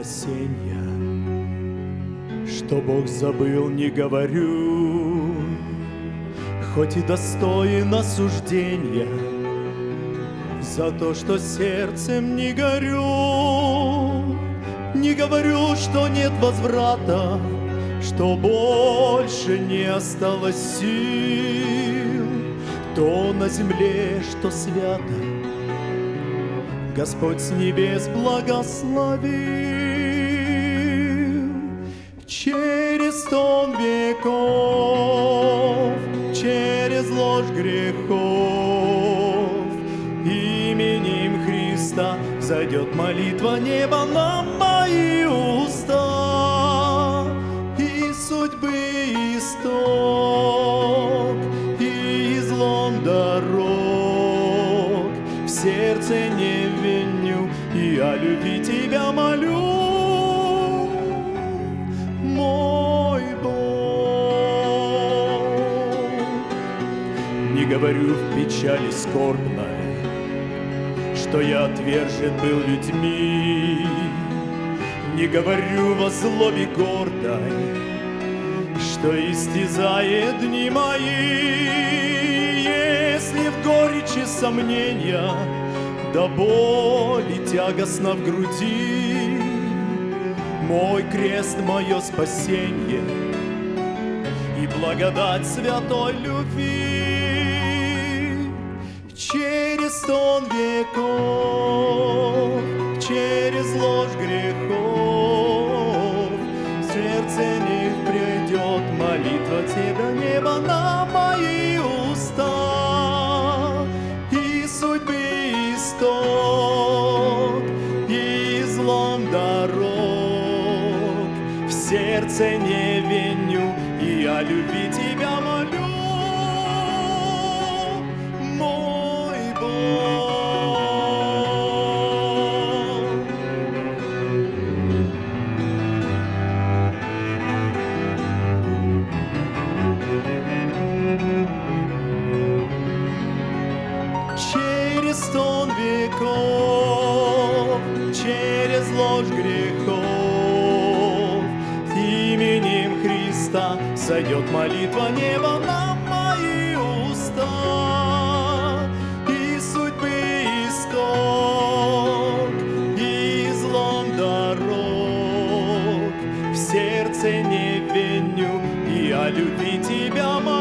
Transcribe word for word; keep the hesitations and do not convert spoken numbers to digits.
спасения. Что Бог забыл, не говорю, хоть и достоин осуждения, за то, что сердцем не горю. Не говорю, что нет возврата, что больше не осталось сил. То на земле, что свято, Господь с небес благословил. Через тон веков, через ложь грехов, именем Христа взойдет молитва неба на мои уста. И судьбы исток, и излом дорог в сердце не виню, и о любви тебя молю. Не говорю в печали скорбной, что я отвержен был людьми. Не говорю во злобе гордой, что истязает дни мои. Если в горечи сомнения, да боли тягостно в груди, мой крест, мое спасение и благодать святой любви. Через тон веков, через ложь грехов, в сердце не придет молитва тебя неба на мои уста. И судьбы исток, и излом дорог в сердце не виню, и о любви тебя молю. Через тон веков, через ложь грехов, именем Христа сойдет молитва неба на мои уста. И судьбы исток, и излом дорог в сердце не виню, и о любви тебя молю.